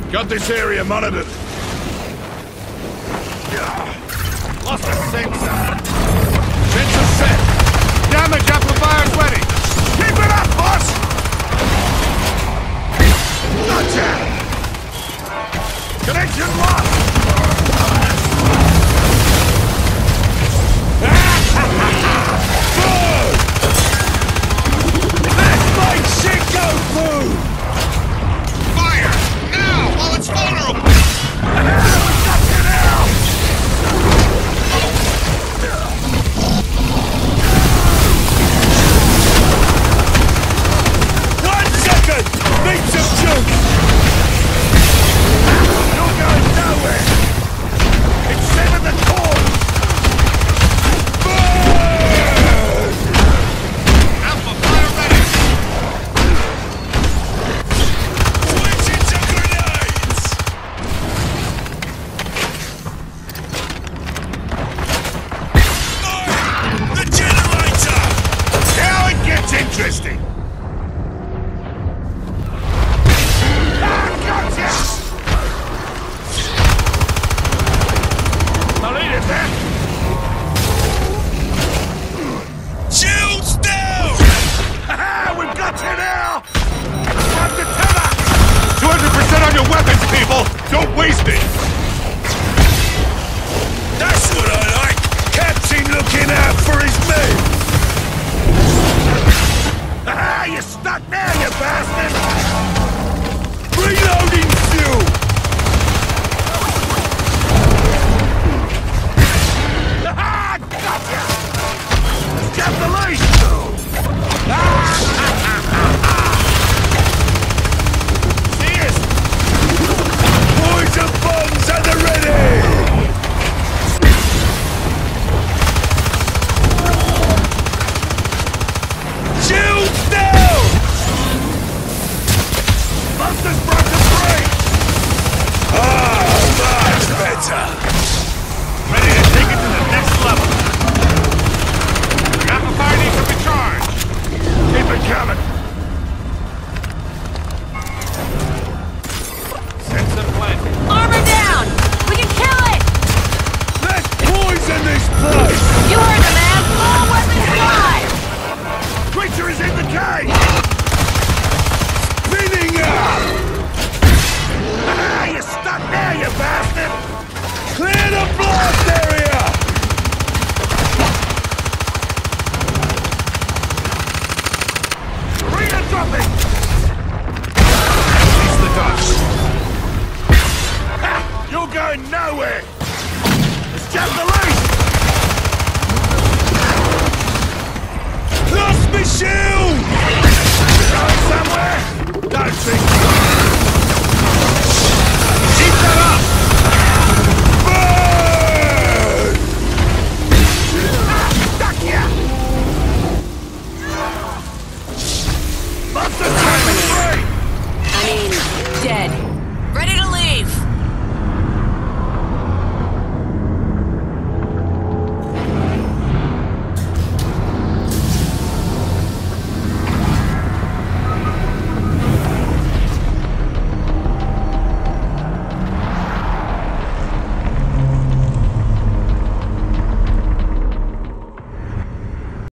Got this area monitored. Lost the sensor. Sensor set. Damage amplifier's ready. Keep it up, boss! Gotcha! Connection lost! Let's make shit go through! Fire! Now, while it's vulnerable! We got you now! 1 second! Need some juice! You're going nowhere! It's seven the core! Burn! Alpha fire ready! Switch into grenades! Fire! The generator! Now it gets interesting! Shields down! Ha-ha! We've got you now! Grab the tether! 200% on your weapons, people! Don't waste it! That's what I like! Captain looking out for his men! Ha-ha! You're stuck now, you bastard! Reloading fuel! Ha-ha! Gotcha! Get the leash! See us! Poison bombs at the ready! Shields down! Monsters broken free! Ah, much better! Ready to take it to the next level! Amplifier needs to be charged! Keep it coming! Sensor planted. Armor down! We can kill it! Let's poison this place! You heard the man! All weapons live! Creature is in the cave! Spinning up! Ah, you're stuck there, you bastard! Clear the blast area! Arena dropping! Release the dust! Ha! You're going nowhere! Let's jump the leash! Lost me shield! Going somewhere? Don't think so. Keep that up! Burn! Stuck ya! Monster free! I mean, dead. Ready to leave!